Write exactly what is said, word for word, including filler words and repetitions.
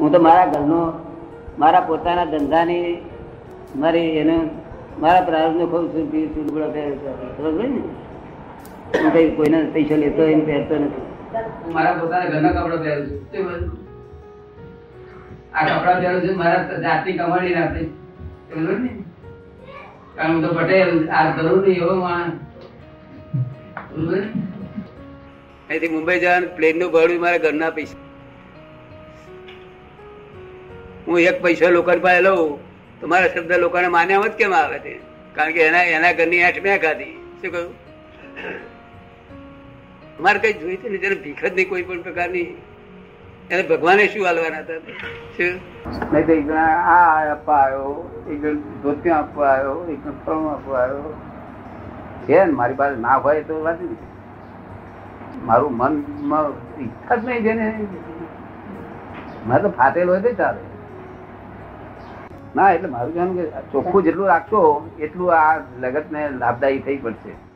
હું તો મારા ઘરનો, મારા પોતાના ધંધાની, મારી એને મારા પ્રારંભ નો ખઉં છું, પીવું છું, લુગડા પહેરું છું. સમજ ને? હું કઈ કોઈના પૈસા લેતો એને પહેરતો નથી. હું મારા પોતાના ઘરના કપડા પહેરું છું. આ કપડા પહેરું છું મારા જાતની કમાણી રાતે. સમજ ને? કારણ હું તો પટેલ, આ જરૂર નહીં એવો માણસ. અહીંથી મુંબઈ જવાનું પ્લેન નું ભાડું મારા ઘરના પૈસા. હું એક પૈસા લોકો પાસે લઉં તો મારા શબ્દ લોકોને માન્યા હોત કેમ આવે છે? કારણ કે એના એના ઘરની આઠ મેં ખાધી. શું કહ્યું? મારે કઈ જોઈતું નહીં, જેને ભીખ જ નહીં કોઈ પણ પ્રકારની. એને ભગવાને શું હાલવાના હતા? શું નહીં તો એક જણા આ આપવા આવ્યો, એક જણ ધોતિયા આપવા આવ્યો, એક જણ ફળમાં આપવા આવ્યો છે ને. મારી પાસે ના હોય તો વાત નહીં. મારું મનમાં ઈચ્છા જ નહીં. જેને મારે તો ફાટેલો હોય તો ચાલે ના. એટલે મારું કહેવાનું કે ચોખ્ખું જેટલું રાખશો એટલું આ જગત ને લાભદાયી થઈ પડશે.